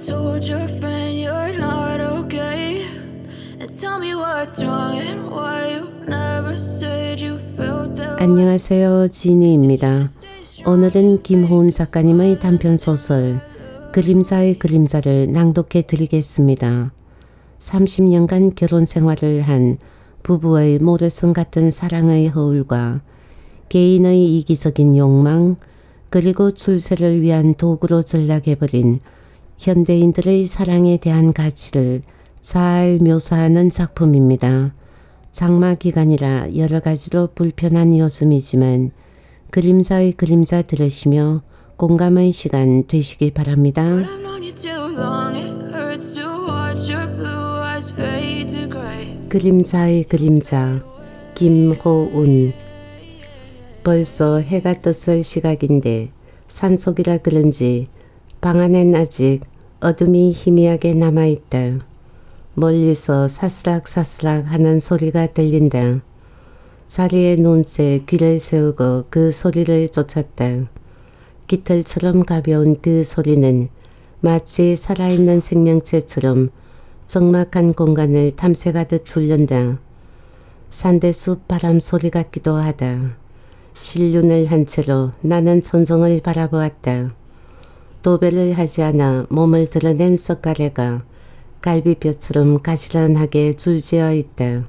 told your friend you're not okay? And tell me what's wrong and why you never said you felt that. 안녕하세요, 지니입니다. 오늘은 김호은 작가님의 단편소설 그림자의 그림자를 낭독해 드리겠습니다. 30년간 결혼 생활을 한 부부의 모래성 같은 사랑의 허울과 개인의 이기적인 욕망 그리고 출세를 위한 도구로 전락해버린 현대인들의 사랑에 대한 가치를 잘 묘사하는 작품입니다. 장마 기간이라 여러 가지로 불편한 요즘이지만 그림자의 그림자 들으시며 공감의 시간 되시기 바랍니다. 그림자의 그림자 김호운. 벌써 해가 떴을 시각인데 산속이라 그런지 방 안엔 아직 어둠이 희미하게 남아있다. 멀리서 사스락사스락 하는 소리가 들린다. 자리에 놓은 채 귀를 세우고 그 소리를 쫓았다. 깃털처럼 가벼운 그 소리는 마치 살아있는 생명체처럼 적막한 공간을 탐색하듯 훑는다. 산대숲 바람 소리 같기도 하다. 실눈을 한 채로 나는 천정을 바라보았다. 도배를 하지 않아 몸을 드러낸 석가래가 갈비뼈처럼 가시런하게 줄지어 있다.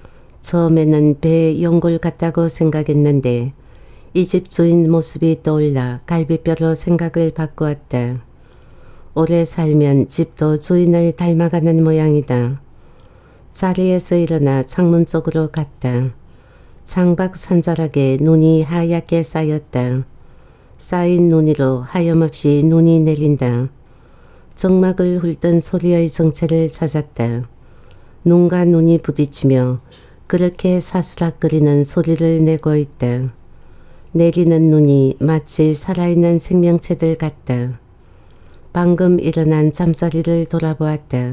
처음에는 배에 연골 같다고 생각했는데 이 집 주인 모습이 떠올라 갈비뼈로 생각을 바꾸었다. 오래 살면 집도 주인을 닮아가는 모양이다. 자리에서 일어나 창문 쪽으로 갔다. 창밖 산자락에 눈이 하얗게 쌓였다. 쌓인 눈 위로 하염없이 눈이 내린다. 정막을 훑던 소리의 정체를 찾았다. 눈과 눈이 부딪히며 그렇게 사스락거리는 소리를 내고 있다. 내리는 눈이 마치 살아있는 생명체들 같다. 방금 일어난 잠자리를 돌아보았다.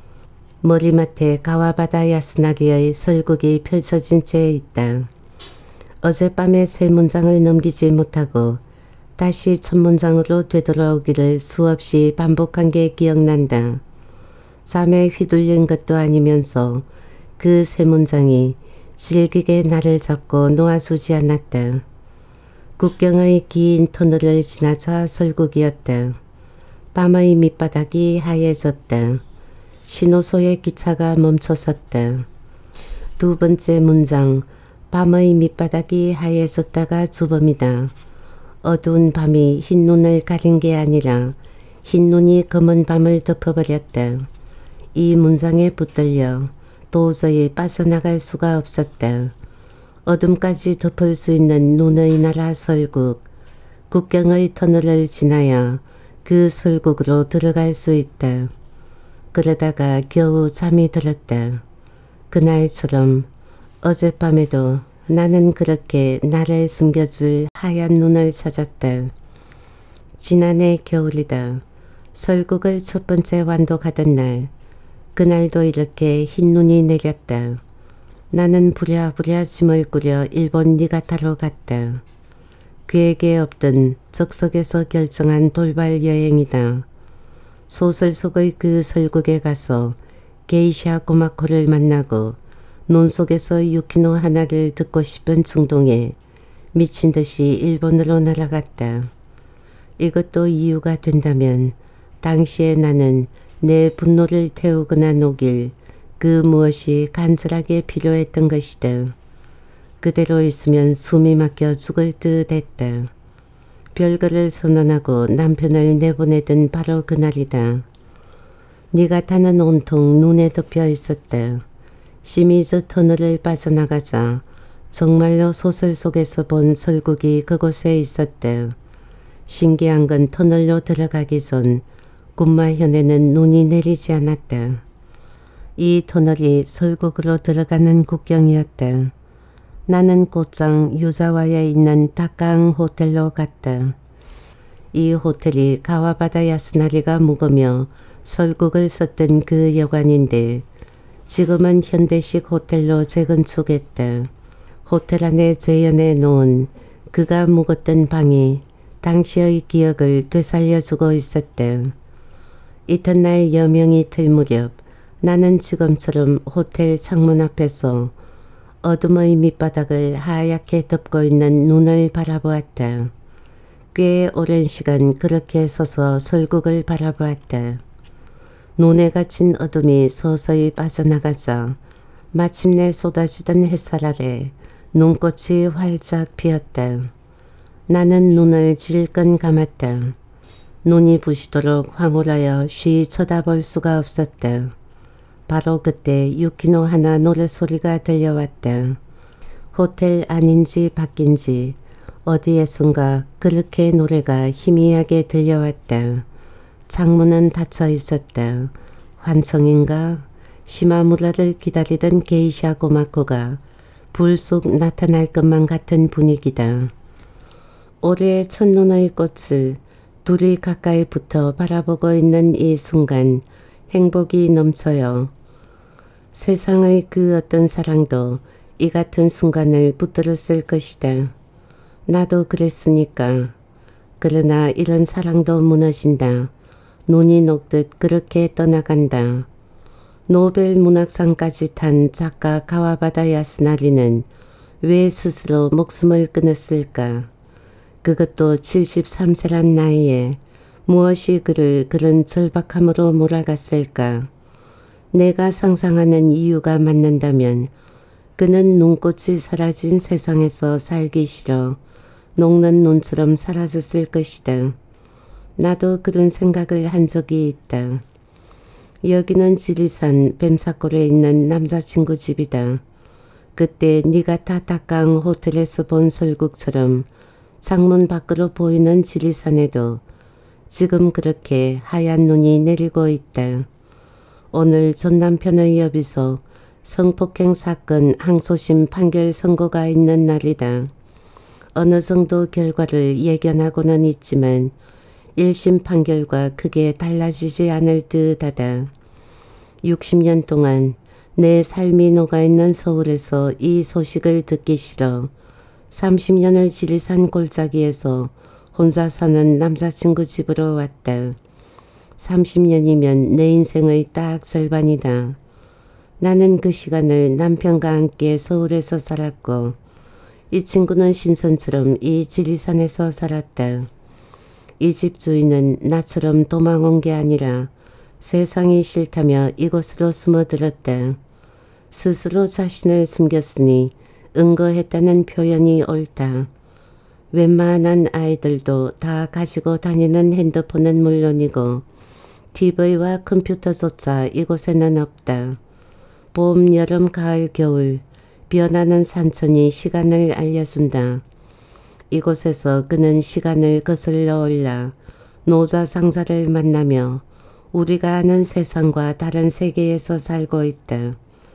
머리맡에 가와바다 야스나리의 설국이 펼쳐진 채 있다. 어젯밤에 세 문장을 넘기지 못하고 다시 첫 문장으로 되돌아오기를 수없이 반복한 게 기억난다. 잠에 휘둘린 것도 아니면서 그 세 문장이 질기게 나를 잡고 놓아주지 않았다. 국경의 긴 터널을 지나자 설국이었다. 밤의 밑바닥이 하얘졌다. 신호소의 기차가 멈춰섰다. 두 번째 문장, 밤의 밑바닥이 하얘졌다가 주범이다. 어두운 밤이 흰 눈을 가린 게 아니라 흰 눈이 검은 밤을 덮어버렸다. 이 문장에 붙들려 도저히 빠져나갈 수가 없었다. 어둠까지 덮을 수 있는 눈의 나라 설국, 국경의 터널을 지나야 그 설국으로 들어갈 수 있다. 그러다가 겨우 잠이 들었다. 그날처럼 어젯밤에도 나는 그렇게 나를 숨겨줄 하얀 눈을 찾았다. 지난해 겨울이다. 설국을 첫 번째 완독하던 날, 그날도 이렇게 흰 눈이 내렸다. 나는 부랴부랴 짐을 꾸려 일본 니가타로 갔다. 계획에 없던 적석에서 결정한 돌발 여행이다. 소설 속의 그 설국에 가서 게이샤 꼬마코를 만나고 눈 속에서 유키노 하나를 듣고 싶은 충동에 미친 듯이 일본으로 날아갔다. 이것도 이유가 된다면 당시에 나는 내 분노를 태우거나 녹일 그 무엇이 간절하게 필요했던 것이다. 그대로 있으면 숨이 막혀 죽을 듯 했다. 별거를 선언하고 남편을 내보내던 바로 그날이다. 니가타는 온통 눈에 덮여 있었다. 시미즈 터널을 빠져나가자 정말로 소설 속에서 본 설국이 그곳에 있었다. 신기한 건 터널로 들어가기 전 군마현에는 눈이 내리지 않았다. 이 터널이 설국으로 들어가는 국경이었다. 나는 곧장 유자와에 있는 다카항 호텔로 갔다. 이 호텔이 가와바다 야스나리가 묵으며 설국을 썼던 그 여관인데 지금은 현대식 호텔로 재건축했다. 호텔 안에 재현해 놓은 그가 묵었던 방이 당시의 기억을 되살려주고 있었다. 이튿날 여명이 들 무렵 나는 지금처럼 호텔 창문 앞에서 어둠의 밑바닥을 하얗게 덮고 있는 눈을 바라보았다. 꽤 오랜 시간 그렇게 서서 설국을 바라보았다. 눈에 갇힌 어둠이 서서히 빠져나가자 마침내 쏟아지던 햇살 아래 눈꽃이 활짝 피었다. 나는 눈을 질끈 감았다. 눈이 부시도록 황홀하여 쉬 쳐다볼 수가 없었다. 바로 그때 유키노 하나 노랫소리가 들려왔다. 호텔 안인지 밖인지 어디에선가 그렇게 노래가 희미하게 들려왔다. 창문은 닫혀 있었다. 환청인가? 시마무라를 기다리던 게이샤 고마코가 불쑥 나타날 것만 같은 분위기다. 올해 첫눈의 꽃을 둘이 가까이 붙어 바라보고 있는 이 순간 행복이 넘쳐요. 세상의 그 어떤 사랑도 이 같은 순간을 붙들었을 것이다. 나도 그랬으니까. 그러나 이런 사랑도 무너진다. 눈이 녹듯 그렇게 떠나간다. 노벨 문학상까지 탄 작가 가와바다 야스나리는 왜 스스로 목숨을 끊었을까? 그것도 73세란 나이에 무엇이 그를 그런 절박함으로 몰아갔을까? 내가 상상하는 이유가 맞는다면 그는 눈꽃이 사라진 세상에서 살기 싫어 녹는 눈처럼 사라졌을 것이다. 나도 그런 생각을 한 적이 있다. 여기는 지리산 뱀사골에 있는 남자친구 집이다. 그때 네가 타타강 호텔에서 본 설국처럼 창문 밖으로 보이는 지리산에도 지금 그렇게 하얀 눈이 내리고 있다. 오늘 전 남편의 여비소 성폭행 사건 항소심 판결 선고가 있는 날이다. 어느 정도 결과를 예견하고는 있지만 1심 판결과 크게 달라지지 않을 듯하다. 60년 동안 내 삶이 녹아있는 서울에서 이 소식을 듣기 싫어 30년을 지리산 골짜기에서 혼자 사는 남자친구 집으로 왔다. 30년이면 내 인생의 딱 절반이다. 나는 그 시간을 남편과 함께 서울에서 살았고 이 친구는 신선처럼 이 지리산에서 살았다. 이 집 주인은 나처럼 도망온 게 아니라 세상이 싫다며 이곳으로 숨어들었다. 스스로 자신을 숨겼으니 응거했다는 표현이 옳다. 웬만한 아이들도 다 가지고 다니는 핸드폰은 물론이고 TV와 컴퓨터조차 이곳에는 없다. 봄, 여름, 가을, 겨울 변하는 산천이 시간을 알려준다. 이곳에서 그는 시간을 거슬러 올라 노자상자를 만나며 우리가 아는 세상과 다른 세계에서 살고 있다.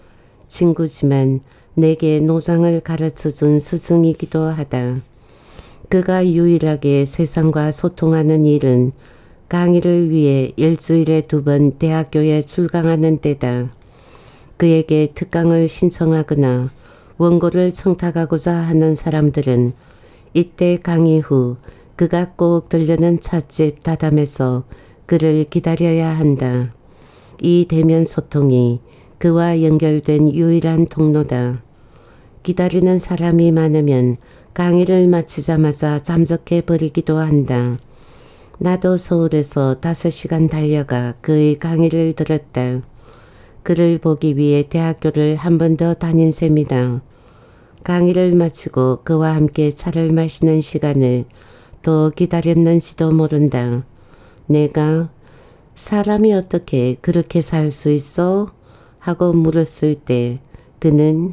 친구지만 내게 노장을 가르쳐준 스승이기도 하다. 그가 유일하게 세상과 소통하는 일은 강의를 위해 일주일에 2번 대학교에 출강하는 때다. 그에게 특강을 신청하거나 원고를 청탁하고자 하는 사람들은 이때 강의 후 그가 꼭 들르는 찻집 다담에서 그를 기다려야 한다. 이 대면 소통이 그와 연결된 유일한 통로다. 기다리는 사람이 많으면 강의를 마치자마자 잠적해 버리기도 한다. 나도 서울에서 5시간 달려가 그의 강의를 들었다. 그를 보기 위해 대학교를 한 번 더 다닌 셈이다. 강의를 마치고 그와 함께 차를 마시는 시간을 더 기다렸는지도 모른다. 내가 사람이 어떻게 그렇게 살 수 있어? 하고 물었을 때 그는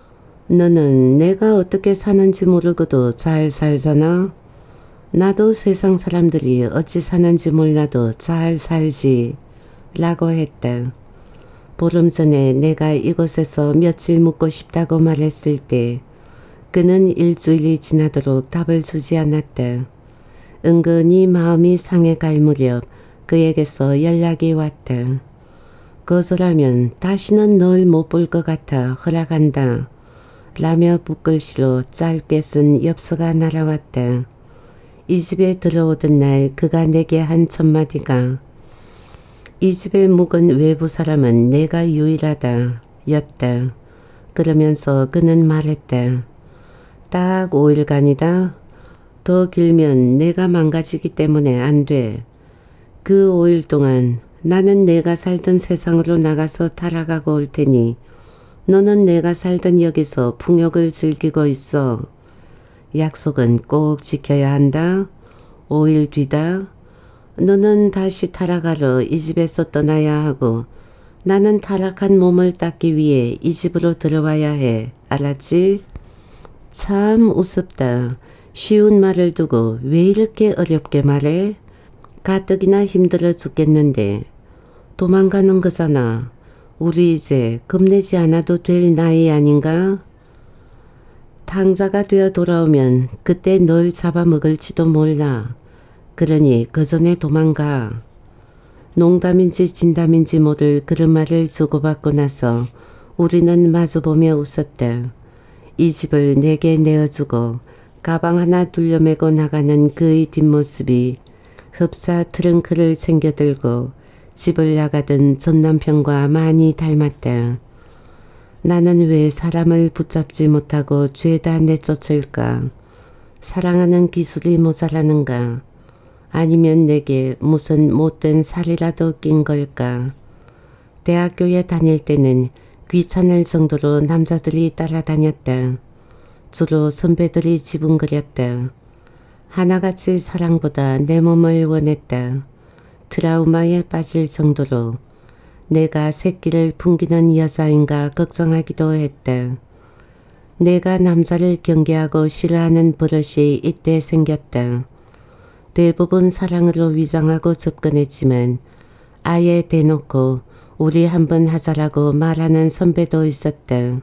너는 내가 어떻게 사는지 모르고도 잘 살잖아. 나도 세상 사람들이 어찌 사는지 몰라도 잘 살지 라고 했다. 보름 전에 내가 이곳에서 며칠 묵고 싶다고 말했을 때 그는 일주일이 지나도록 답을 주지 않았다. 은근히 마음이 상해갈 무렵 그에게서 연락이 왔다. 거절하면 다시는 널 못 볼 것 같아 허락한다. 라며 붓글씨로 짧게 쓴 엽서가 날아왔다. 이 집에 들어오던 날 그가 내게 한 첫마디가 이 집에 묵은 외부 사람은 내가 유일하다 였다. 그러면서 그는 말했다. 딱 5일간이다. 더 길면 내가 망가지기 때문에 안 돼. 그 5일 동안 나는 내가 살던 세상으로 나가서 타락하고 올 테니 너는 내가 살던 여기서 풍욕을 즐기고 있어. 약속은 꼭 지켜야 한다. 5일 뒤다. 너는 다시 타락하러 이 집에서 떠나야 하고 나는 타락한 몸을 닦기 위해 이 집으로 들어와야 해. 알았지? 참 우습다. 쉬운 말을 두고 왜 이렇게 어렵게 말해? 가뜩이나 힘들어 죽겠는데. 도망가는 거잖아. 우리 이제 겁내지 않아도 될 나이 아닌가? 탕자가 되어 돌아오면 그때 널 잡아먹을지도 몰라. 그러니 그 전에 도망가. 농담인지 진담인지 모를 그런 말을 주고받고 나서 우리는 마주보며 웃었다. 이 집을 내게 내어주고 가방 하나 둘러매고 나가는 그의 뒷모습이 흡사 트렁크를 챙겨들고 집을 나가던 전 남편과 많이 닮았다. 나는 왜 사람을 붙잡지 못하고 죄다 내쫓을까? 사랑하는 기술이 모자라는가? 아니면 내게 무슨 못된 살이라도 낀 걸까? 대학교에 다닐 때는 귀찮을 정도로 남자들이 따라다녔다. 주로 선배들이 지붕거렸다. 하나같이 사랑보다 내 몸을 원했다. 트라우마에 빠질 정도로 내가 새끼를 풍기는 여자인가 걱정하기도 했다. 내가 남자를 경계하고 싫어하는 버릇이 이때 생겼다. 대부분 사랑으로 위장하고 접근했지만 아예 대놓고 우리 한번 하자라고 말하는 선배도 있었다.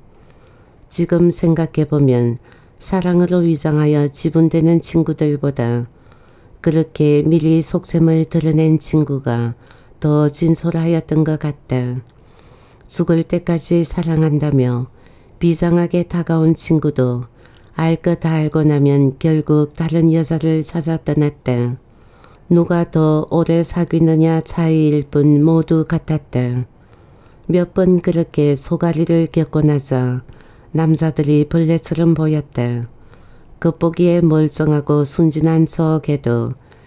지금 생각해보면 사랑으로 위장하여 지분되는 친구들보다 그렇게 미리 속셈을 드러낸 친구가 더 진솔하였던 것 같다. 죽을 때까지 사랑한다며 비장하게 다가온 친구도 알 것 다 알고 나면 결국 다른 여자를 찾아 떠났다. 누가 더 오래 사귀느냐 차이일 뿐 모두 같았다. 몇 번 그렇게 소가리를 겪고 나자 남자들이 벌레처럼 보였다. 겉보기에 멀쩡하고 순진한 척해도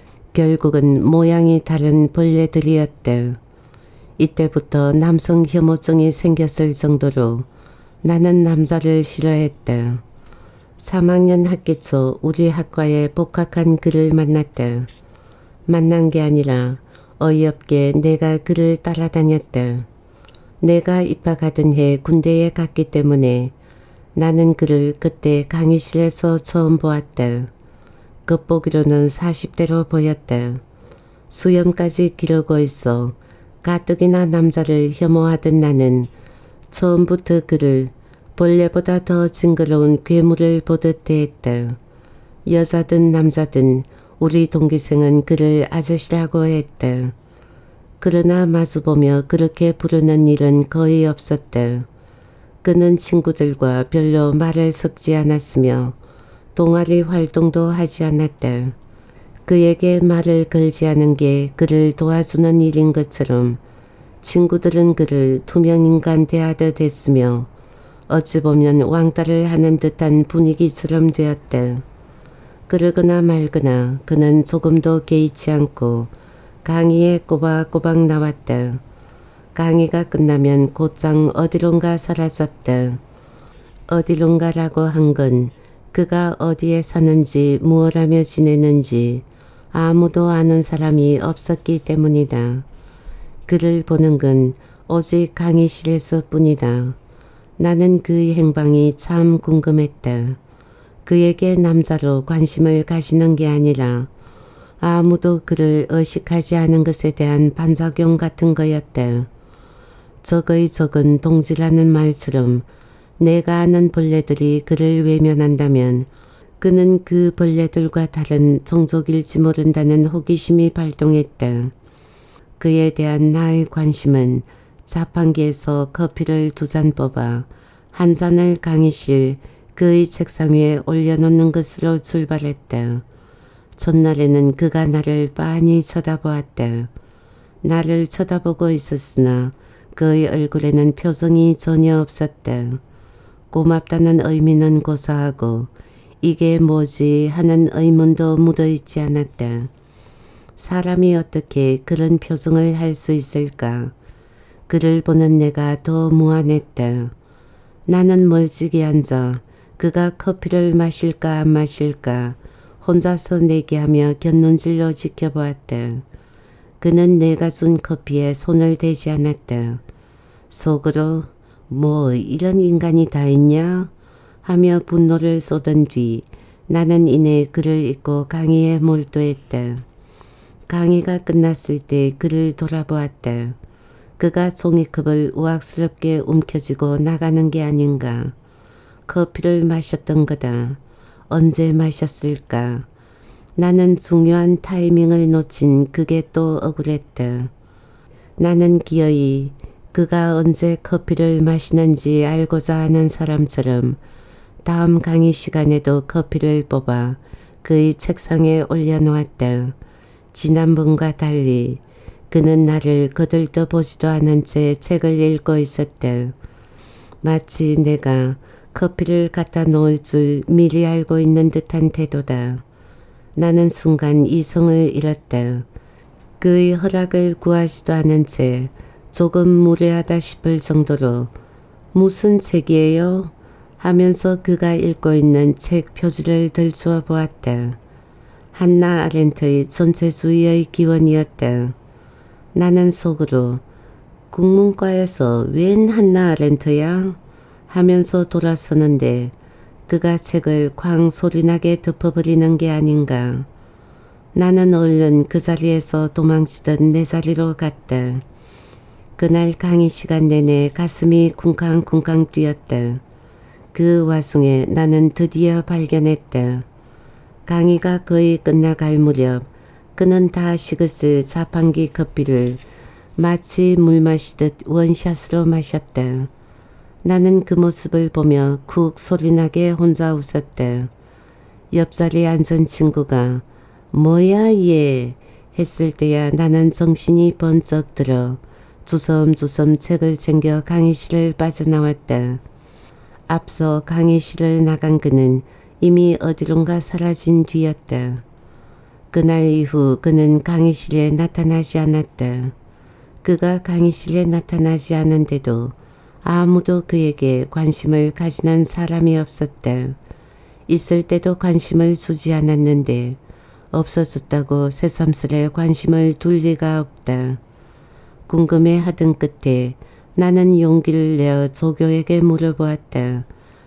결국은 모양이 다른 벌레들이었다. 이때부터 남성 혐오증이 생겼을 정도로 나는 남자를 싫어했다. 3학년 학기 초 우리 학과에 복학한 그를 만났다. 만난 게 아니라 어이없게 내가 그를 따라다녔다. 내가 입학하던 해 군대에 갔기 때문에 나는 그를 그때 강의실에서 처음 보았다. 겉보기로는 40대로 보였다. 수염까지 기르고 있어 가뜩이나 남자를 혐오하던 나는 처음부터 그를 벌레보다 더 징그러운 괴물을 보듯 대했다. 여자든 남자든 우리 동기생은 그를 아저씨라고 했다. 그러나 마주보며 그렇게 부르는 일은 거의 없었다. 그는 친구들과 별로 말을 섞지 않았으며 동아리 활동도 하지 않았다. 그에게 말을 걸지 않은 게 그를 도와주는 일인 것처럼 친구들은 그를 투명인간 대하듯 했으며 어찌 보면 왕따를 하는 듯한 분위기처럼 되었다. 그러거나 말거나 그는 조금도 개의치 않고 강의에 꼬박꼬박 나왔다. 강의가 끝나면 곧장 어디론가 사라졌다. 어디론가라고 한 건 그가 어디에 사는지 무엇하며 지내는지 아무도 아는 사람이 없었기 때문이다. 그를 보는 건 오직 강의실에서 뿐이다. 나는 그의 행방이 참 궁금했다. 그에게 남자로 관심을 가지는 게 아니라 아무도 그를 의식하지 않은 것에 대한 반작용 같은 거였다. 적의 적은 동지라는 말처럼 내가 아는 벌레들이 그를 외면한다면 그는 그 벌레들과 다른 종족일지 모른다는 호기심이 발동했다. 그에 대한 나의 관심은 자판기에서 커피를 2잔 뽑아 한 잔을 강의실 그의 책상 위에 올려놓는 것으로 출발했다. 첫날에는 그가 나를 빤히 쳐다보았다. 나를 쳐다보고 있었으나 그의 얼굴에는 표정이 전혀 없었다. 고맙다는 의미는 고사하고 이게 뭐지 하는 의문도 묻어있지 않았다. 사람이 어떻게 그런 표정을 할 수 있을까? 그를 보는 내가 더 무안했다. 나는 멀찍이 앉아 그가 커피를 마실까 안 마실까 혼자서 내기하며 곁눈질로 지켜보았다. 그는 내가 준 커피에 손을 대지 않았다. 속으로 뭐 이런 인간이 다 있냐 하며 분노를 쏟은 뒤 나는 이내 그를 잊고 강의에 몰두했다. 강의가 끝났을 때 그를 돌아보았다. 그가 종이컵을 우악스럽게 움켜쥐고 나가는 게 아닌가. 커피를 마셨던 거다. 언제 마셨을까. 나는 중요한 타이밍을 놓친 그게 또 억울했다. 나는 기어이 그가 언제 커피를 마시는지 알고자 하는 사람처럼 다음 강의 시간에도 커피를 뽑아 그의 책상에 올려놓았다. 지난번과 달리 그는 나를 거들떠보지도 않은 채 책을 읽고 있었다. 마치 내가 커피를 갖다 놓을 줄 미리 알고 있는 듯한 태도다. 나는 순간 이성을 잃었다. 그의 허락을 구하지도 않은 채 조금 무례하다 싶을 정도로 무슨 책이에요? 하면서 그가 읽고 있는 책 표지를 들추어 보았다. 한나 아렌트의 전체주의의 기원이었다. 나는 속으로 국문과에서 웬 한나 아렌트야? 하면서 돌아서는데 그가 책을 쾅 소리나게 덮어버리는 게 아닌가. 나는 얼른 그 자리에서 도망치던 내 자리로 갔다. 그날 강의 시간 내내 가슴이 쿵쾅쿵쾅 뛰었다. 그 와중에 나는 드디어 발견했다. 강의가 거의 끝나갈 무렵 그는 다 식었을 자판기 커피를 마치 물 마시듯 원샷으로 마셨다. 나는 그 모습을 보며 쿡 소리나게 혼자 웃었다. 옆자리에 앉은 친구가 뭐야 얘 했을 때야 나는 정신이 번쩍 들어 주섬주섬 책을 챙겨 강의실을 빠져나왔다. 앞서 강의실을 나간 그는 이미 어디론가 사라진 뒤였다. 그날 이후 그는 강의실에 나타나지 않았다. 그가 강의실에 나타나지 않은데도 아무도 그에게 관심을 가지는 사람이 없었다. 있을 때도 관심을 주지 않았는데 없어졌다고 새삼스레 관심을 둘 리가 없다. 궁금해하던 끝에 나는 용기를 내어 조교에게 물어보았다.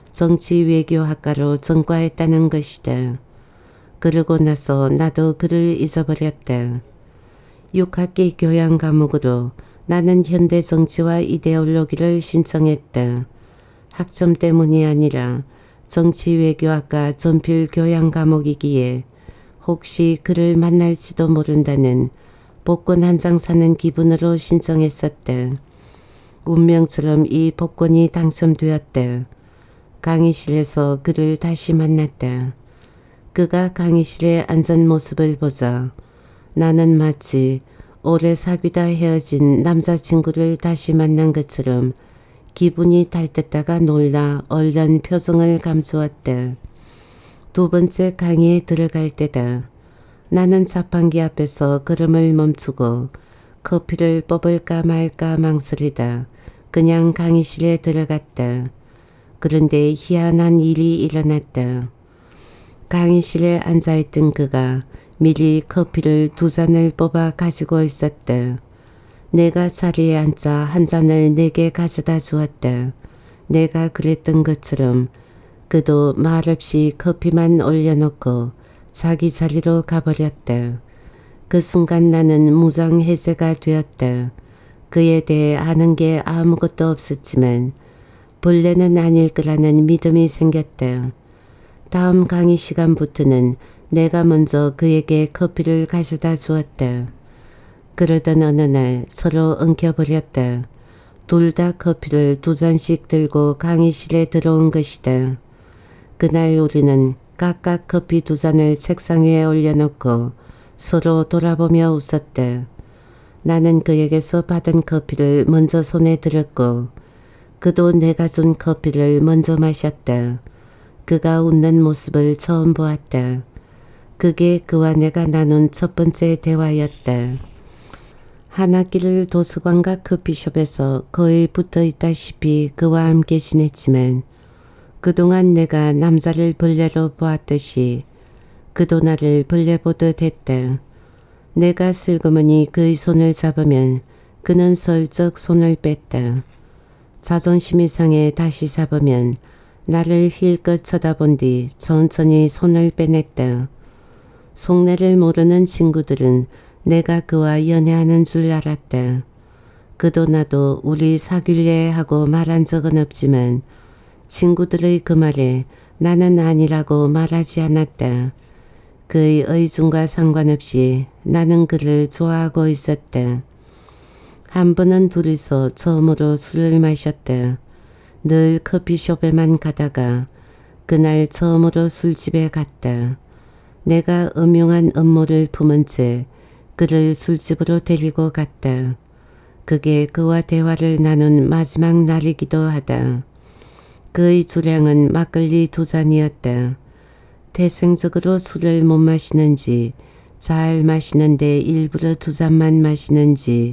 정치외교학과로 전과했다는 것이다. 그러고 나서 나도 그를 잊어버렸다. 6학기 교양 과목으로 나는 현대 정치와 이데올로기를 신청했다. 학점 때문이 아니라 정치외교학과 전필 교양 과목이기에 혹시 그를 만날지도 모른다는 복권 한 장 사는 기분으로 신청했었다. 운명처럼 이 복권이 당첨되었다. 강의실에서 그를 다시 만났다. 그가 강의실에 앉은 모습을 보자 나는 마치 오래 사귀다 헤어진 남자친구를 다시 만난 것처럼 기분이 달떴다가 놀라 얼른 표정을 감추었다. 두 번째 강의에 들어갈 때다. 나는 자판기 앞에서 걸음을 멈추고 커피를 뽑을까 말까 망설이다 그냥 강의실에 들어갔다. 그런데 희한한 일이 일어났다. 강의실에 앉아있던 그가 미리 커피를 2잔을 뽑아 가지고 있었다. 내가 자리에 앉아 한 잔을 내게 가져다 주었다. 내가 그랬던 것처럼 그도 말없이 커피만 올려놓고 자기 자리로 가버렸다. 그 순간 나는 무장해제가 되었다. 그에 대해 아는 게 아무것도 없었지만 본래는 아닐 거라는 믿음이 생겼다. 다음 강의 시간부터는 내가 먼저 그에게 커피를 가져다 주었다. 그러던 어느 날 서로 엉켜버렸다. 둘 다 커피를 2잔씩 들고 강의실에 들어온 것이다. 그날 우리는 각각 커피 2잔을 책상 위에 올려놓고 서로 돌아보며 웃었다. 나는 그에게서 받은 커피를 먼저 손에 들었고 그도 내가 준 커피를 먼저 마셨다. 그가 웃는 모습을 처음 보았다. 그게 그와 내가 나눈 첫 번째 대화였다. 한 학기를 도서관과 커피숍에서 거의 붙어 있다시피 그와 함께 지냈지만 그동안 내가 남자를 벌레로 보았듯이 그도 나를 벌레 보듯 했다. 내가 슬그머니 그의 손을 잡으면 그는 슬쩍 손을 뺐다. 자존심이 상해 다시 잡으면 나를 힐끗 쳐다본 뒤 천천히 손을 빼냈다. 속내를 모르는 친구들은 내가 그와 연애하는 줄 알았다. 그도 나도 우리 사귈래 하고 말한 적은 없지만 친구들의 그 말에 나는 아니라고 말하지 않았다. 그의 의중과 상관없이 나는 그를 좋아하고 있었다. 한 번은 둘이서 처음으로 술을 마셨다. 늘 커피숍에만 가다가 그날 처음으로 술집에 갔다. 내가 음흉한 음모를 품은 채 그를 술집으로 데리고 갔다. 그게 그와 대화를 나눈 마지막 날이기도 하다. 그의 주량은 막걸리 2잔이었다. 태생적으로 술을 못 마시는지 잘 마시는데 일부러 2잔만 마시는지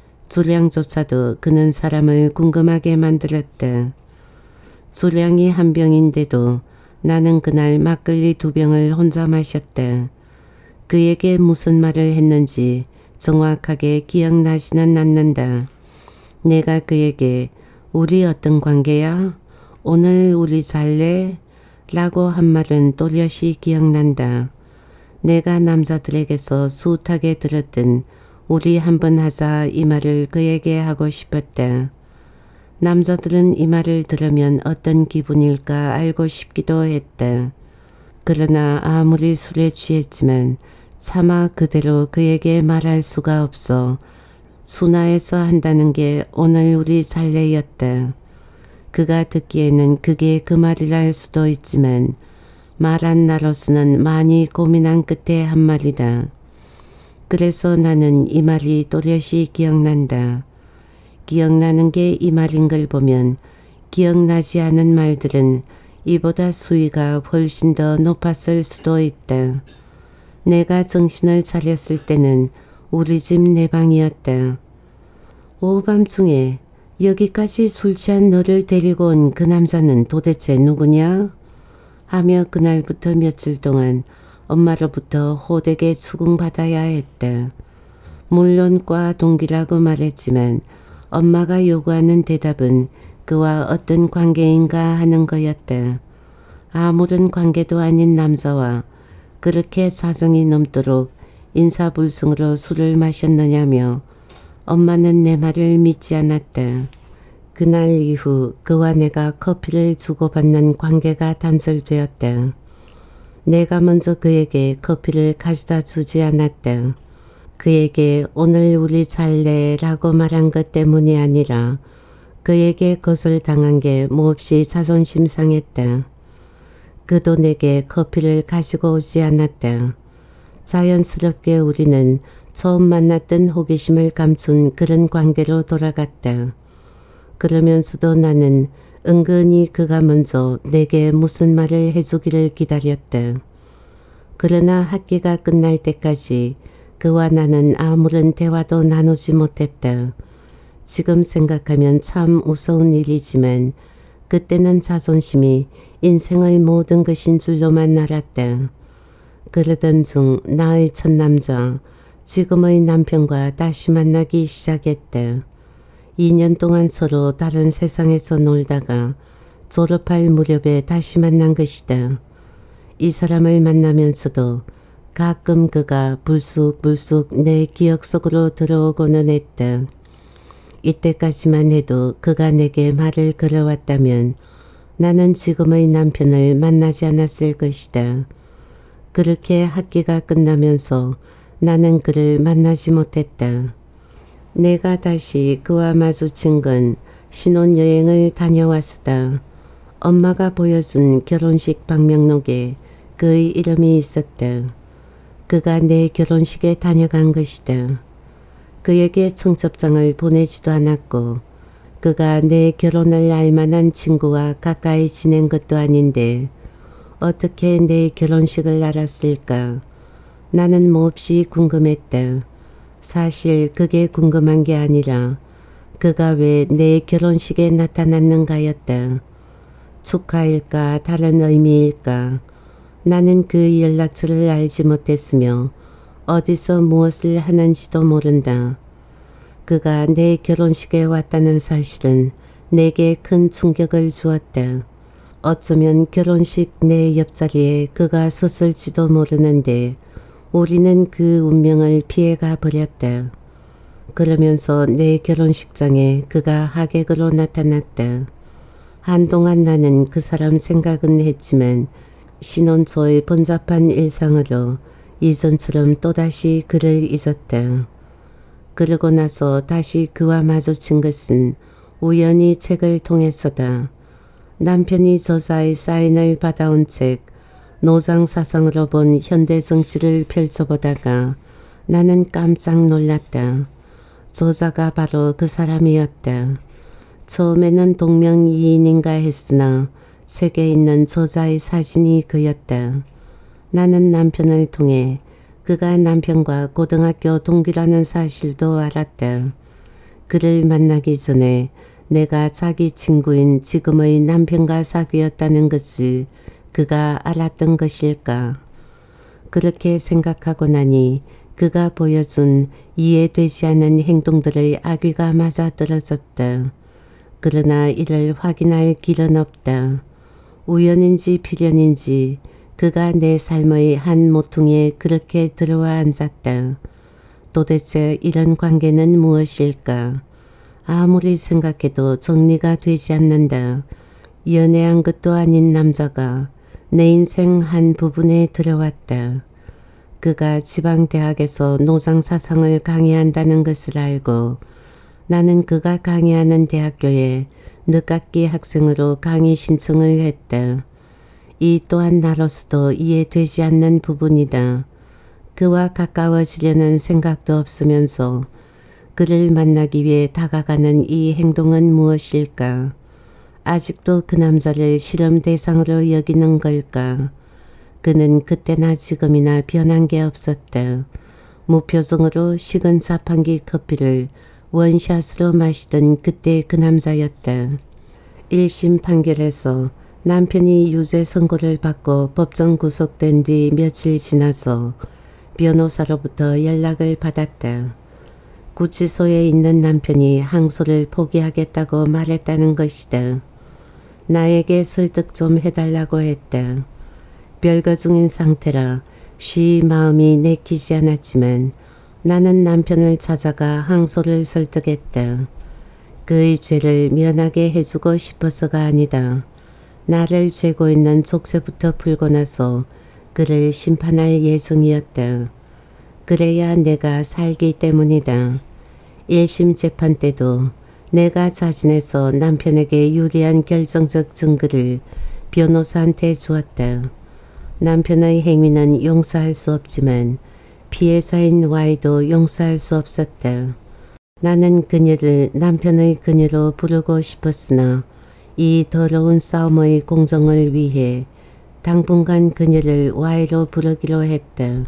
주량조차도 그는 사람을 궁금하게 만들었다. 주량이 한 병인데도 나는 그날 막걸리 2병을 혼자 마셨다. 그에게 무슨 말을 했는지 정확하게 기억나지는 않는다. 내가 그에게 우리 어떤 관계야? 오늘 우리 잘래? 라고 한 말은 또렷이 기억난다. 내가 남자들에게서 숱하게 들었던 우리 한번 하자 이 말을 그에게 하고 싶었다. 남자들은 이 말을 들으면 어떤 기분일까 알고 싶기도 했다. 그러나 아무리 술에 취했지만 차마 그대로 그에게 말할 수가 없어 순화해서 한다는 게 오늘 우리 잘래였다. 그가 듣기에는 그게 그 말이라 할 수도 있지만 말한 나로서는 많이 고민한 끝에 한 말이다. 그래서 나는 이 말이 또렷이 기억난다. 기억나는 게 이 말인 걸 보면 기억나지 않은 말들은 이보다 수위가 훨씬 더 높았을 수도 있다. 내가 정신을 차렸을 때는 우리 집 내 방이었다. 오후밤중에 여기까지 술 취한 너를 데리고 온 그 남자는 도대체 누구냐? 하며 그날부터 며칠 동안 엄마로부터 호되게 추궁받아야 했다. 물론 과 동기라고 말했지만 엄마가 요구하는 대답은 그와 어떤 관계인가 하는 거였다. 아무런 관계도 아닌 남자와 그렇게 사정이 넘도록 인사불성으로 술을 마셨느냐며 엄마는 내 말을 믿지 않았다. 그날 이후 그와 내가 커피를 주고받는 관계가 단절되었다. 내가 먼저 그에게 커피를 가져다 주지 않았다. 그에게 오늘 우리 잘래 라고 말한 것 때문이 아니라 그에게 거절당한 게 몹시 자존심 상했다. 그도 내게 커피를 가지고 오지 않았다. 자연스럽게 우리는 처음 만났던 호기심을 감춘 그런 관계로 돌아갔다. 그러면서도 나는 은근히 그가 먼저 내게 무슨 말을 해주기를 기다렸다. 그러나 학기가 끝날 때까지 그와 나는 아무런 대화도 나누지 못했다. 지금 생각하면 참 우스운 일이지만 그때는 자존심이 인생의 모든 것인 줄로만 알았다. 그러던 중 나의 첫 남자, 지금의 남편과 다시 만나기 시작했다. 2년 동안 서로 다른 세상에서 놀다가 졸업할 무렵에 다시 만난 것이다. 이 사람을 만나면서도 가끔 그가 불쑥불쑥 내 기억 속으로 들어오고는 했다. 이때까지만 해도 그가 내게 말을 걸어왔다면 나는 지금의 남편을 만나지 않았을 것이다. 그렇게 학기가 끝나면서 나는 그를 만나지 못했다. 내가 다시 그와 마주친 건 신혼여행을 다녀왔다. 엄마가 보여준 결혼식 방명록에 그의 이름이 있었다. 그가 내 결혼식에 다녀간 것이다. 그에게 청첩장을 보내지도 않았고 그가 내 결혼을 알만한 친구와 가까이 지낸 것도 아닌데 어떻게 내 결혼식을 알았을까? 나는 몹시 궁금했다. 사실 그게 궁금한 게 아니라 그가 왜 내 결혼식에 나타났는가였다. 축하일까 다른 의미일까? 나는 그 연락처를 알지 못했으며 어디서 무엇을 하는지도 모른다. 그가 내 결혼식에 왔다는 사실은 내게 큰 충격을 주었다. 어쩌면 결혼식 내 옆자리에 그가 섰을지도 모르는데 우리는 그 운명을 피해가 버렸다. 그러면서 내 결혼식장에 그가 하객으로 나타났다. 한동안 나는 그 사람 생각은 했지만 신혼 초의 번잡한 일상으로 이전처럼 또다시 그를 잊었다. 그러고 나서 다시 그와 마주친 것은 우연히 책을 통해서다. 남편이 저자의 사인을 받아온 책 노장사상으로 본 현대 정치를 펼쳐보다가 나는 깜짝 놀랐다. 저자가 바로 그 사람이었다. 처음에는 동명이인인가 했으나 책에 있는 저자의 사진이 그였다. 나는 남편을 통해 그가 남편과 고등학교 동기라는 사실도 알았다. 그를 만나기 전에 내가 자기 친구인 지금의 남편과 사귀었다는 것을 그가 알았던 것일까. 그렇게 생각하고 나니 그가 보여준 이해되지 않는 행동들의 악귀가 맞아떨어졌다. 그러나 이를 확인할 길은 없다. 우연인지 필연인지 그가 내 삶의 한 모퉁이에 그렇게 들어와 앉았다. 도대체 이런 관계는 무엇일까? 아무리 생각해도 정리가 되지 않는다. 연애한 것도 아닌 남자가 내 인생 한 부분에 들어왔다. 그가 지방대학에서 노장사상을 강의한다는 것을 알고 나는 그가 강의하는 대학교에 늦학기 학생으로 강의 신청을 했다. 이 또한 나로서도 이해되지 않는 부분이다. 그와 가까워지려는 생각도 없으면서 그를 만나기 위해 다가가는 이 행동은 무엇일까? 아직도 그 남자를 실험 대상으로 여기는 걸까? 그는 그때나 지금이나 변한 게 없었다. 무표정으로 식은 자판기 커피를 원샷으로 마시던 그때 그 남자였다. 1심 판결에서 남편이 유죄 선고를 받고 법정 구속된 뒤 며칠 지나서 변호사로부터 연락을 받았다. 구치소에 있는 남편이 항소를 포기하겠다고 말했다는 것이다. 나에게 설득 좀 해달라고 했다. 별거 중인 상태라 쉬 마음이 내키지 않았지만 나는 남편을 찾아가 항소를 설득했다. 그의 죄를 면하게 해주고 싶어서가 아니다. 나를 죄고 있는 족쇄부터 풀고 나서 그를 심판할 예정이었다. 그래야 내가 살기 때문이다. 1심 재판 때도 내가 자진해서 남편에게 유리한 결정적 증거를 변호사한테 주었다. 남편의 행위는 용서할 수 없지만 피해자인 Y도 용서할 수 없었다. 나는 그녀를 남편의 그녀로 부르고 싶었으나 이 더러운 싸움의 공정을 위해 당분간 그녀를 Y로 부르기로 했다.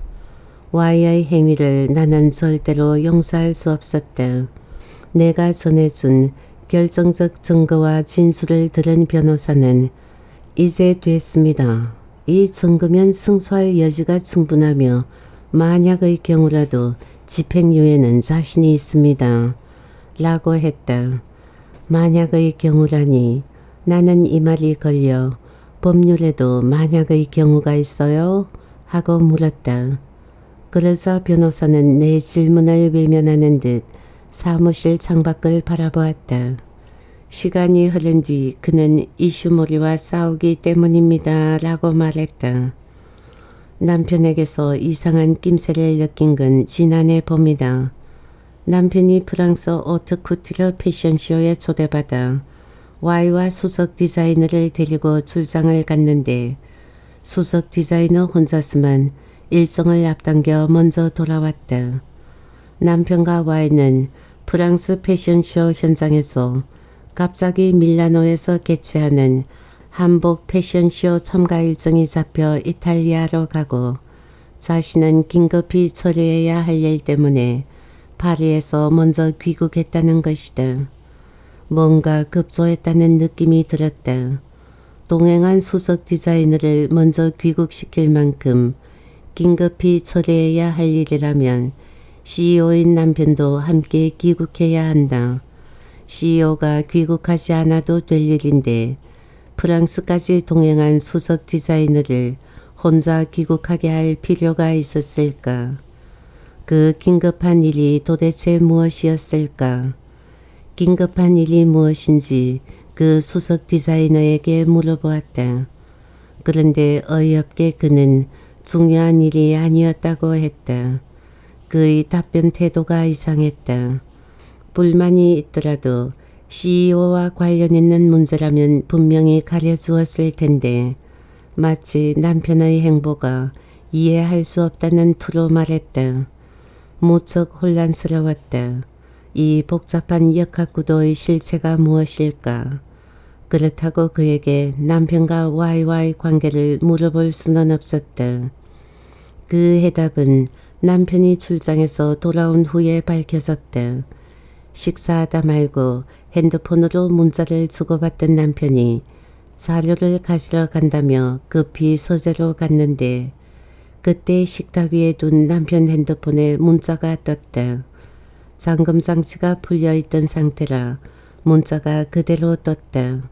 Y의 행위를 나는 절대로 용서할 수 없었다. 내가 전해준 결정적 증거와 진술을 들은 변호사는 이제 됐습니다. 이 증거면 승소할 여지가 충분하며 만약의 경우라도 집행유예는 자신이 있습니다. 라고 했다. 만약의 경우라니 나는 이 말이 걸려 법률에도 만약의 경우가 있어요? 하고 물었다. 그러자 변호사는 내 질문을 외면하는 듯 사무실 창밖을 바라보았다. 시간이 흐른 뒤 그는 이슈모리와 싸우기 때문입니다. 라고 말했다. 남편에게서 이상한 낌새를 느낀 건 지난해 봄이다. 남편이 프랑스 오트쿠티르 패션쇼에 초대받아 Y와 수석 디자이너를 데리고 출장을 갔는데 수석 디자이너 혼자서만 일정을 앞당겨 먼저 돌아왔다. 남편과 Y는 프랑스 패션쇼 현장에서 갑자기 밀라노에서 개최하는 한복 패션쇼 참가 일정이 잡혀 이탈리아로 가고 자신은 긴급히 처리해야 할 일 때문에 파리에서 먼저 귀국했다는 것이다. 뭔가 급조했다는 느낌이 들었다. 동행한 수석 디자이너를 먼저 귀국시킬 만큼 긴급히 처리해야 할 일이라면 CEO인 남편도 함께 귀국해야 한다. CEO가 귀국하지 않아도 될 일인데 프랑스까지 동행한 수석 디자이너를 혼자 귀국하게 할 필요가 있었을까? 그 긴급한 일이 도대체 무엇이었을까? 긴급한 일이 무엇인지 그 수석 디자이너에게 물어보았다. 그런데 어이없게 그는 중요한 일이 아니었다고 했다. 그의 답변 태도가 이상했다. 불만이 있더라도 CEO와 관련 있는 문제라면 분명히 가려주었을 텐데 마치 남편의 행보가 이해할 수 없다는 투로 말했다. 무척 혼란스러웠다. 이 복잡한 역학구도의 실체가 무엇일까? 그렇다고 그에게 남편과 Y와의 관계를 물어볼 수는 없었다. 그 해답은 남편이 출장에서 돌아온 후에 밝혀졌다. 식사하다 말고 핸드폰으로 문자를 주고받던 남편이 자료를 가지러 간다며 급히 서재로 갔는데 그때 식탁 위에 둔 남편 핸드폰에 문자가 떴다. 잠금장치가 풀려있던 상태라 문자가 그대로 떴다.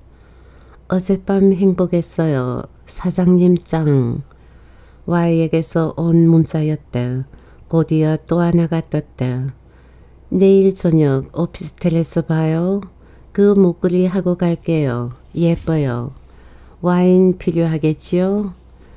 어젯밤 행복했어요. 사장님 짱. Y에게서 온 문자였다. 곧이어 또 하나가 떴다. 내일 저녁 오피스텔에서 봐요. 그 목걸이 하고 갈게요. 예뻐요. 와인 필요하겠지요?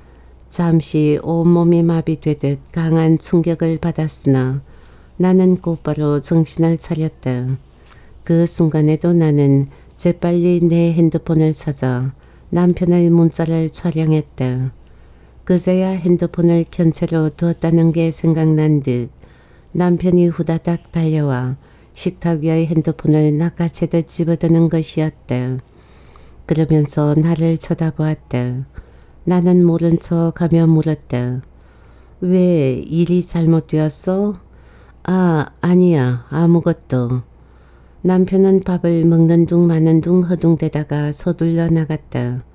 잠시 온몸이 마비되듯 강한 충격을 받았으나 나는 곧바로 정신을 차렸다. 그 순간에도 나는 재빨리 내 핸드폰을 찾아 남편의 문자를 촬영했다. 그제야 핸드폰을 켠 채로 두었다는 게 생각난 듯 남편이 후다닥 달려와 식탁 위의 핸드폰을 낚아채듯 집어드는 것이었다. 그러면서 나를 쳐다보았다. 나는 모른 척하며 물었다. 왜 일이 잘못되었어? 아니야. 아무것도. 남편은 밥을 먹는 둥 마는 둥 허둥대다가 서둘러 나갔다.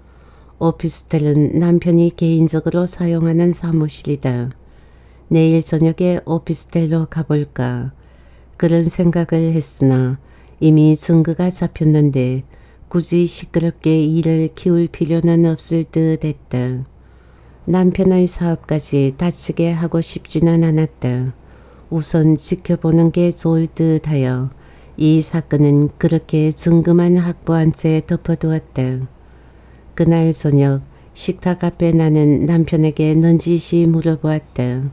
오피스텔은 남편이 개인적으로 사용하는 사무실이다. 내일 저녁에 오피스텔로 가볼까. 그런 생각을 했으나 이미 증거가 잡혔는데 굳이 시끄럽게 일을 키울 필요는 없을 듯 했다. 남편의 사업까지 다치게 하고 싶지는 않았다. 우선 지켜보는 게 좋을 듯 하여 이 사건은 그렇게 증거만 확보한 채 덮어두었다. 그날 저녁 식탁 앞에 나는 남편에게 넌지시 물어보았다.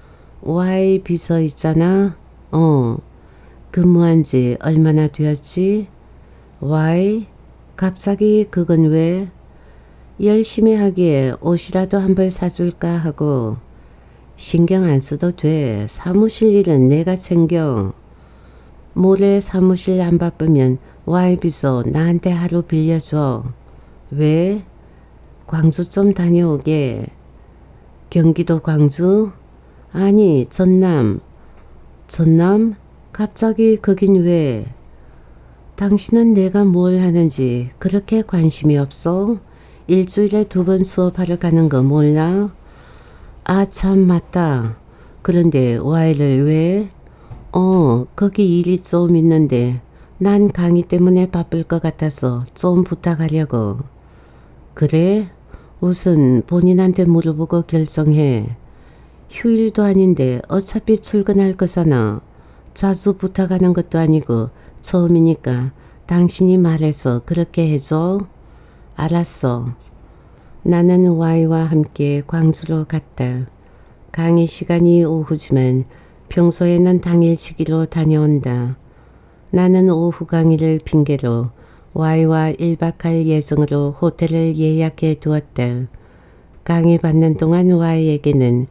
Y 비서 있잖아? 근무한 지 얼마나 되었지? Y? 갑자기 그건 왜? 열심히 하기에 옷이라도 한 벌 사줄까 하고. 신경 안 써도 돼. 사무실 일은 내가 챙겨. 모레 사무실 안 바쁘면 Y 비서 나한테 하루 빌려줘. 왜? 광주 좀 다녀오게. 경기도 광주? 아니 전남. 전남? 갑자기 거긴 왜? 당신은 내가 뭘 하는지 그렇게 관심이 없어? 일주일에 2번 수업하러 가는 거 몰라? 참 맞다. 그런데 Y를 왜? 거기 일이 좀 있는데 난 강의 때문에 바쁠 것 같아서 좀 부탁하려고. 그래? 우선 본인한테 물어보고 결정해. 휴일도 아닌데 어차피 출근할 거잖아. 자주 부탁하는 것도 아니고 처음이니까 당신이 말해서 그렇게 해줘. 알았어. 나는 Y와 함께 광주로 갔다. 강의 시간이 오후지만 평소에는 당일치기로 다녀온다. 나는 오후 강의를 핑계로 Y와 1박할 예정으로 호텔을 예약해 두었다. 강의 받는 동안 Y에게는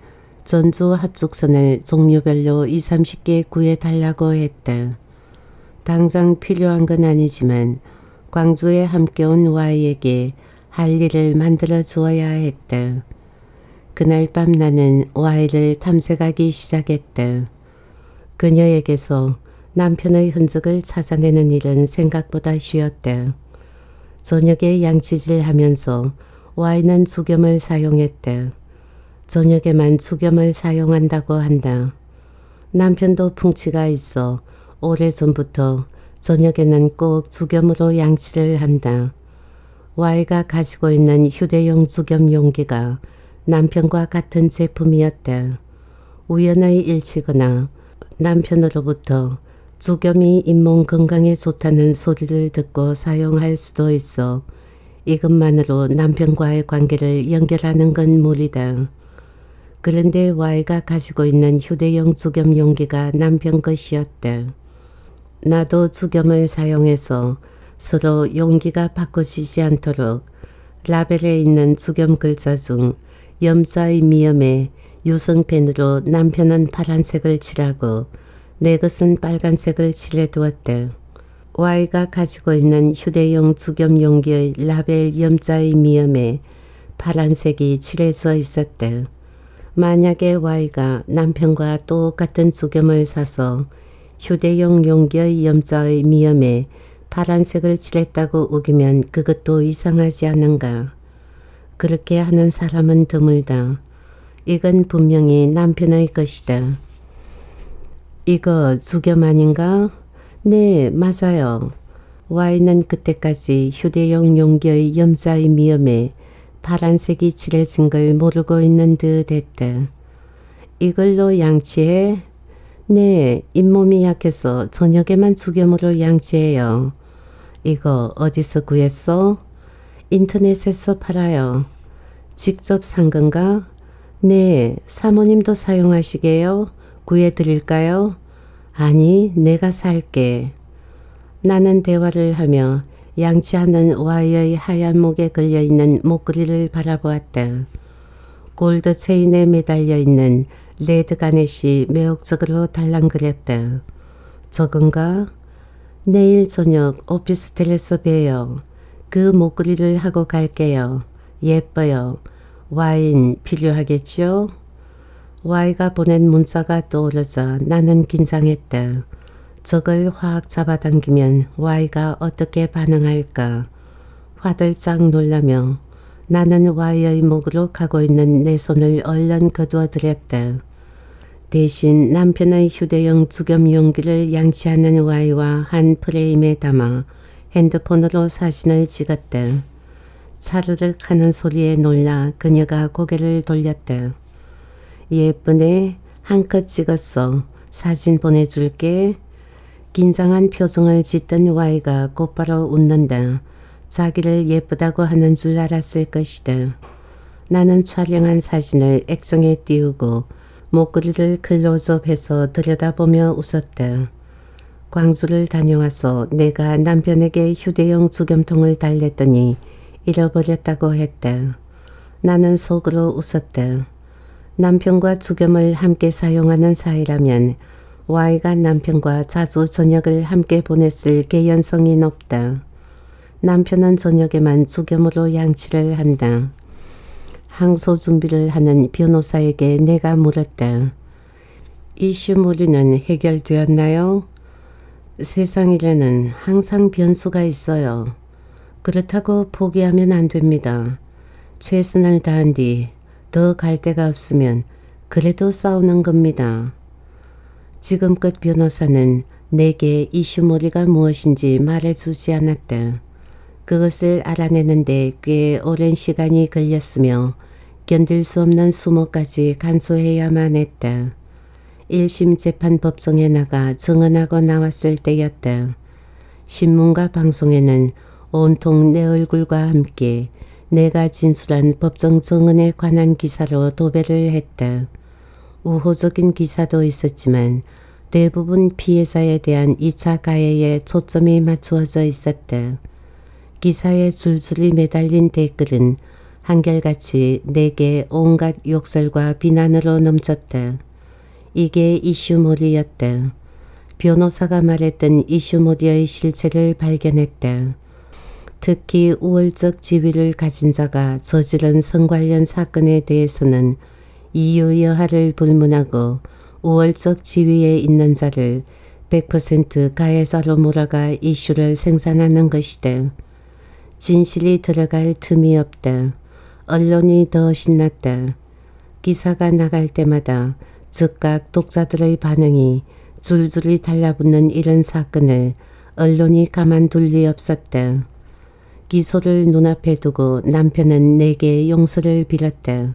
전주 합숙선을 종류별로 20-30개 구해달라고 했다. 당장 필요한 건 아니지만 광주에 함께 온 Y에게 할 일을 만들어 주어야 했다. 그날 밤 나는 Y를 탐색하기 시작했다. 그녀에게서 남편의 흔적을 찾아내는 일은 생각보다 쉬웠다. 저녁에 양치질하면서 Y는 죽염을 사용했다. 저녁에만 죽염을 사용한다고 한다. 남편도 풍치가 있어 오래전부터 저녁에는 꼭 죽염으로 양치를 한다. Y가 가지고 있는 휴대용 죽염 용기가 남편과 같은 제품이었다. 우연의 일치거나 남편으로부터 죽염이 잇몸 건강에 좋다는 소리를 듣고 사용할 수도 있어 이것만으로 남편과의 관계를 연결하는 건 무리다. 그런데 Y가 가지고 있는 휴대용 죽염 용기가 남편 것이었다. 나도 죽염을 사용해서 서로 용기가 바꿔지지 않도록 라벨에 있는 죽염 글자 중 염자의 미염에 유성펜으로 남편은 파란색을 칠하고 내 것은 빨간색을 칠해두었다. Y가 가지고 있는 휴대용 죽염 용기의 라벨 염자의 미염에 파란색이 칠해져 있었다. 만약에 Y가 남편과 똑같은 죽염을 사서 휴대용 용기의 염자의 미염에 파란색을 칠했다고 우기면 그것도 이상하지 않은가. 그렇게 하는 사람은 드물다. 이건 분명히 남편의 것이다. 이거 죽염 아닌가? 네, 맞아요. Y는 그때까지 휴대용 용기의 염자의 미염에 파란색이 칠해진 걸 모르고 있는 듯 했다. 이걸로 양치해? 네, 잇몸이 약해서 저녁에만 죽염으로 양치해요. 이거 어디서 구했어? 인터넷에서 팔아요. 직접 산 건가? 네, 사모님도 사용하시게요? 구해드릴까요? 아니, 내가 살게. 나는 대화를 하며 양치하는 Y의 하얀 목에 걸려있는 목걸이를 바라보았다. 골드 체인에 매달려 있는 레드 가넷이 매혹적으로 달랑거렸다. 저건가? 내일 저녁 오피스텔에서 봬요. 그 목걸이를 하고 갈게요. 예뻐요. 와인 필요하겠죠? Y가 보낸 문자가 떠오르자 나는 긴장했다. 저걸 확 잡아당기면 Y가 어떻게 반응할까? 화들짝 놀라며 나는 Y의 목으로 가고 있는 내 손을 얼른 거두어들였다. 대신 남편의 휴대용 죽염 용기를 양치하는 Y와 한 프레임에 담아 핸드폰으로 사진을 찍었다. 차르륵 하는 소리에 놀라 그녀가 고개를 돌렸다. 예쁘네. 한컷 찍었어. 사진 보내줄게. 긴장한 표정을 짓던 Y가 곧바로 웃는다. 자기를 예쁘다고 하는 줄 알았을 것이다. 나는 촬영한 사진을 액정에 띄우고 목걸이를 클로즈업해서 들여다보며 웃었다. 광주를 다녀와서 내가 남편에게 휴대용 죽염통을 달랬더니 잃어버렸다고 했다. 나는 속으로 웃었다. 남편과 죽염을 함께 사용하는 사이라면 Y가 남편과 자주 저녁을 함께 보냈을 개연성이 높다. 남편은 저녁에만 죽염으로 양치를 한다. 항소 준비를 하는 변호사에게 내가 물었다. 이슈몰이는 해결되었나요? 세상 일에는 항상 변수가 있어요. 그렇다고 포기하면 안 됩니다. 최선을 다한 뒤 더 갈 데가 없으면 그래도 싸우는 겁니다. 지금껏 변호사는 내게 이슈몰이가 무엇인지 말해주지 않았다. 그것을 알아내는데 꽤 오랜 시간이 걸렸으며 견딜 수 없는 수모까지 간소해야만 했다. 1심 재판 법정에 나가 증언하고 나왔을 때였다. 신문과 방송에는 온통 내 얼굴과 함께 내가 진술한 법정 증언에 관한 기사로 도배를 했다. 우호적인 기사도 있었지만 대부분 피해자에 대한 2차 가해에 초점이 맞추어져 있었다. 기사에 줄줄이 매달린 댓글은 한결같이 내게 온갖 욕설과 비난으로 넘쳤다. 이게 이슈몰이였다. 변호사가 말했던 이슈몰이의 실체를 발견했다. 특히 우월적 지위를 가진 자가 저지른 성 관련 사건에 대해서는 이유 여하를 불문하고 우월적 지위에 있는 자를 100% 가해자로 몰아가 이슈를 생산하는 것이다. 진실이 들어갈 틈이 없다. 언론이 더 신났다. 기사가 나갈 때마다 즉각 독자들의 반응이 줄줄이 달라붙는 이런 사건을 언론이 가만둘 리 없었다. 기소를 눈앞에 두고 남편은 내게 용서를 빌었다.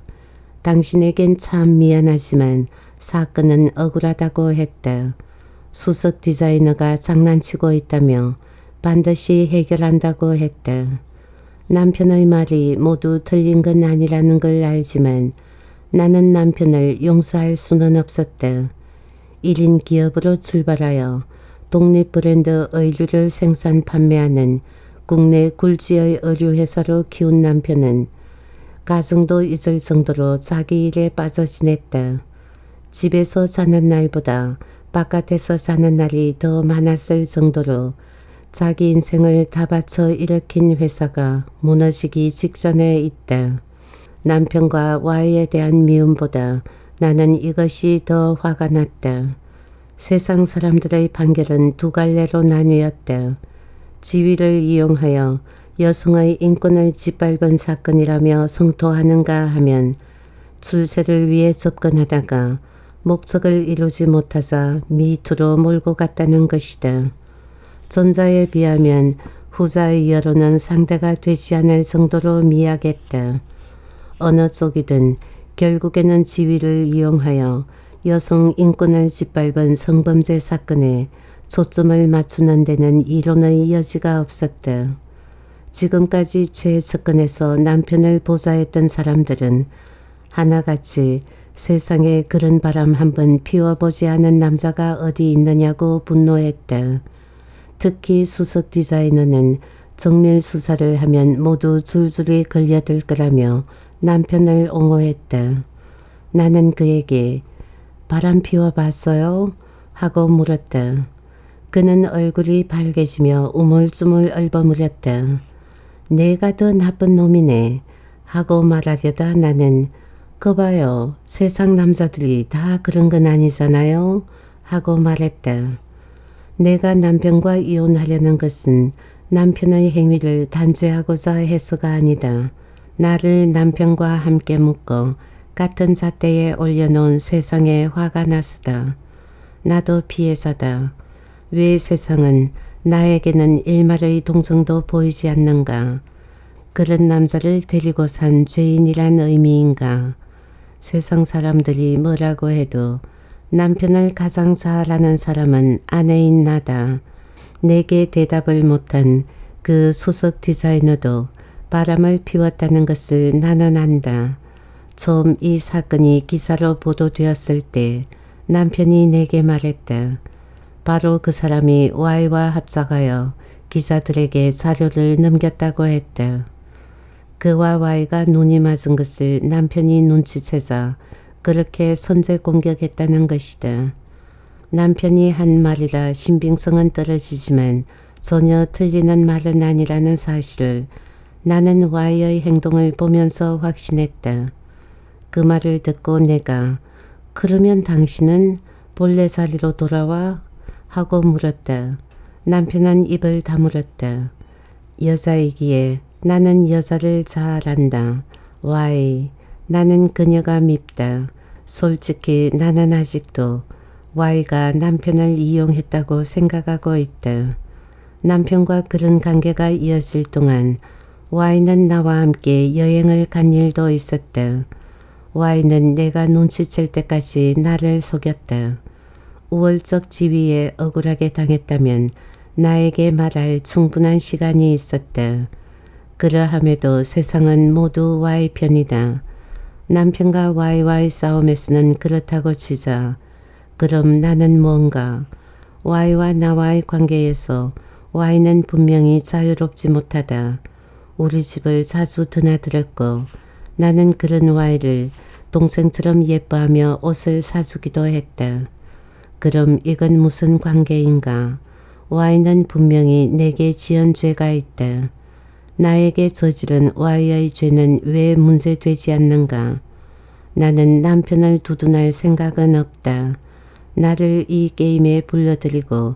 당신에겐 참 미안하지만 사건은 억울하다고 했다. 수석 디자이너가 장난치고 있다며 반드시 해결한다고 했다. 남편의 말이 모두 틀린 건 아니라는 걸 알지만 나는 남편을 용서할 수는 없었다. 1인 기업으로 출발하여 독립 브랜드 의류를 생산 판매하는 국내 굴지의 의류회사로 키운 남편은 가정도 잊을 정도로 자기 일에 빠져 지냈다. 집에서 자는 날보다 바깥에서 자는 날이 더 많았을 정도로 자기 인생을 다 바쳐 일으킨 회사가 무너지기 직전에 있다. 남편과 Y에 대한 미움보다 나는 이것이 더 화가 났다. 세상 사람들의 판결은 두 갈래로 나뉘었다. 지위를 이용하여 여성의 인권을 짓밟은 사건이라며 성토하는가 하면 출세를 위해 접근하다가 목적을 이루지 못하자 미투로 몰고 갔다는 것이다. 전자에 비하면 후자의 여론은 상대가 되지 않을 정도로 미약했다. 어느 쪽이든 결국에는 지위를 이용하여 여성 인권을 짓밟은 성범죄 사건에 초점을 맞추는 데는 이론의 여지가 없었다. 지금까지 최측근에서 남편을 보좌했던 사람들은 하나같이 세상에 그런 바람 한번 피워보지 않은 남자가 어디 있느냐고 분노했다. 특히 수석 디자이너는 정밀 수사를 하면 모두 줄줄이 걸려들 거라며 남편을 옹호했다. 나는 그에게 바람 피워봤어요? 하고 물었다. 그는 얼굴이 빨개지며 우물쭈물 얼버무렸다. 내가 더 나쁜 놈이네 하고 말하려다 나는 거봐요. 세상 남자들이 다 그런 건 아니잖아요 하고 말했다. 내가 남편과 이혼하려는 것은 남편의 행위를 단죄하고자 해서가 아니다. 나를 남편과 함께 묶어 같은 잣대에 올려놓은 세상에 화가 나서다. 나도 피해자다. 왜 세상은 나에게는 일말의 동정도 보이지 않는가? 그런 남자를 데리고 산 죄인이란 의미인가? 세상 사람들이 뭐라고 해도 남편을 가장 잘 아는 사람은 아내인 나다. 내게 대답을 못한 그 수석 디자이너도 바람을 피웠다는 것을 나는 안다. 처음 이 사건이 기사로 보도되었을 때 남편이 내게 말했다. 바로 그 사람이 Y와 합작하여 기자들에게 자료를 넘겼다고 했다. 그와 Y가 눈이 맞은 것을 남편이 눈치채자 그렇게 선제 공격했다는 것이다. 남편이 한 말이라 신빙성은 떨어지지만 전혀 틀리는 말은 아니라는 사실을 나는 Y의 행동을 보면서 확신했다. 그 말을 듣고 내가 그러면 당신은 본래 자리로 돌아와? 하고 물었다. 남편은 입을 다물었다. 여자이기에 나는 여자를 잘 안다. Y, 나는 그녀가 밉다. 솔직히 나는 아직도 Y가 남편을 이용했다고 생각하고 있다. 남편과 그런 관계가 이어질 동안 Y는 나와 함께 여행을 간 일도 있었다. Y는 내가 눈치챌 때까지 나를 속였다. 우월적 지위에 억울하게 당했다면 나에게 말할 충분한 시간이 있었다. 그러함에도 세상은 모두 Y 편이다. 남편과 Y와의 싸움에서는 그렇다고 치자. 그럼 나는 뭔가? Y와 나와의 관계에서 Y는 분명히 자유롭지 못하다. 우리 집을 자주 드나들었고 나는 그런 Y를 동생처럼 예뻐하며 옷을 사주기도 했다. 그럼 이건 무슨 관계인가? Y는 분명히 내게 지은 죄가 있다. 나에게 저지른 Y의 죄는 왜 문제되지 않는가? 나는 남편을 두둔할 생각은 없다. 나를 이 게임에 불러들이고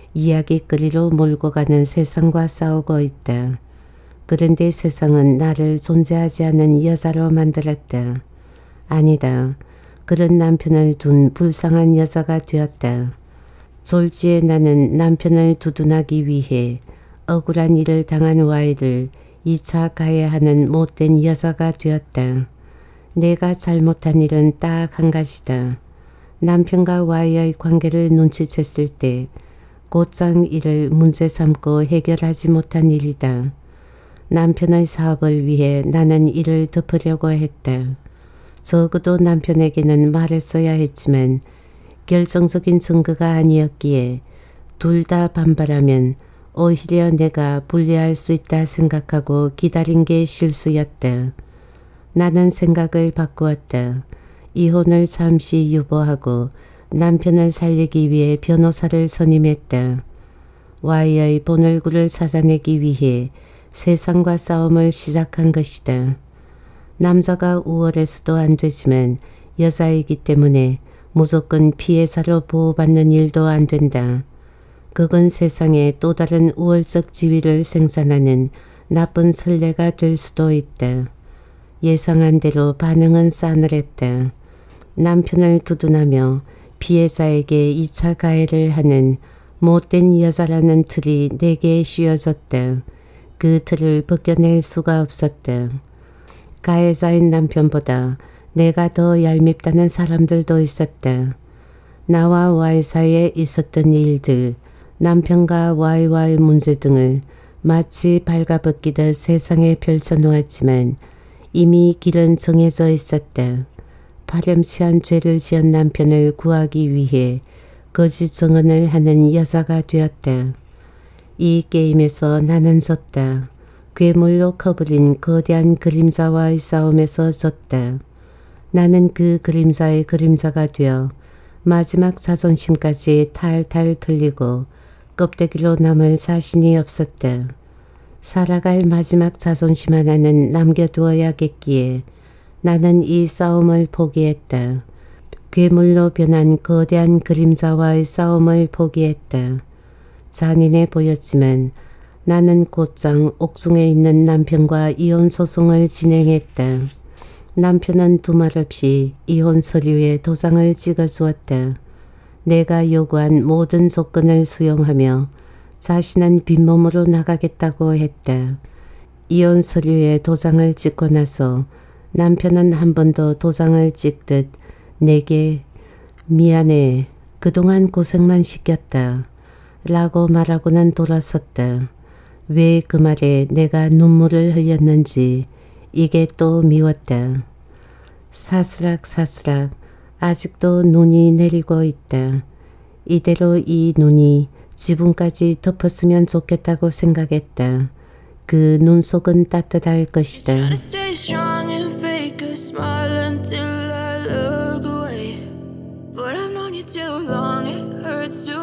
이야기거리로 몰고 가는 세상과 싸우고 있다. 그런데 세상은 나를 존재하지 않는 여자로 만들었다. 아니다. 그런 남편을 둔 불쌍한 여자가 되었다. 졸지에 나는 남편을 두둔하기 위해 억울한 일을 당한 Y를 2차 가해하는 못된 여자가 되었다. 내가 잘못한 일은 딱 한 가지다. 남편과 Y의 관계를 눈치챘을 때 곧장 이를 문제 삼고 해결하지 못한 일이다. 남편의 사업을 위해 나는 이를 덮으려고 했다. 적어도 남편에게는 말했어야 했지만 결정적인 증거가 아니었기에 둘 다 반발하면 오히려 내가 불리할 수 있다 생각하고 기다린 게 실수였다. 나는 생각을 바꾸었다. 이혼을 잠시 유보하고 남편을 살리기 위해 변호사를 선임했다. Y의 본얼굴을 찾아내기 위해 세상과 싸움을 시작한 것이다. 남자가 우월해서도 안 되지만 여자이기 때문에 무조건 피해자로 보호받는 일도 안 된다. 그건 세상에 또 다른 우월적 지위를 생산하는 나쁜 선례가 될 수도 있다. 예상한 대로 반응은 싸늘했다. 남편을 두둔하며 피해자에게 2차 가해를 하는 못된 여자라는 틀이 내게 씌워졌다. 그 틀을 벗겨낼 수가 없었다. 가해자인 남편보다 내가 더 얄밉다는 사람들도 있었다. 나와 Y 사이에 있었던 일들, 남편과 Y와의 문제 등을 마치 발가벗기듯 세상에 펼쳐놓았지만 이미 길은 정해져 있었다. 파렴치한 죄를 지은 남편을 구하기 위해 거짓 증언을 하는 여자가 되었다. 이 게임에서 나는 졌다. 괴물로 커버린 거대한 그림자와의 싸움에서 졌다. 나는 그 그림자의 그림자가 되어 마지막 자존심까지 탈탈 털리고 껍데기로 남을 자신이 없었다. 살아갈 마지막 자존심 하나는 남겨두어야겠기에 나는 이 싸움을 포기했다. 괴물로 변한 거대한 그림자와의 싸움을 포기했다. 잔인해 보였지만 나는 곧장 옥중에 있는 남편과 이혼 소송을 진행했다. 남편은 두말 없이 이혼 서류에 도장을 찍어주었다. 내가 요구한 모든 조건을 수용하며 자신은 빈몸으로 나가겠다고 했다. 이혼 서류에 도장을 찍고 나서 남편은 한 번 더 도장을 찍듯 내게 미안해, 그동안 고생만 시켰다 라고 말하고는 돌아섰다. 왜 그 말에 내가 눈물을 흘렸는지 이게 또 미웠다. 사스락사스락 아직도 눈이 내리고 있다. 이대로 이 눈이 지붕까지 덮었으면 좋겠다고 생각했다. 그 눈 속은 따뜻할 것이다. Trying to stay strong and fake a smile until I look away. But I've known you too long, it hurts to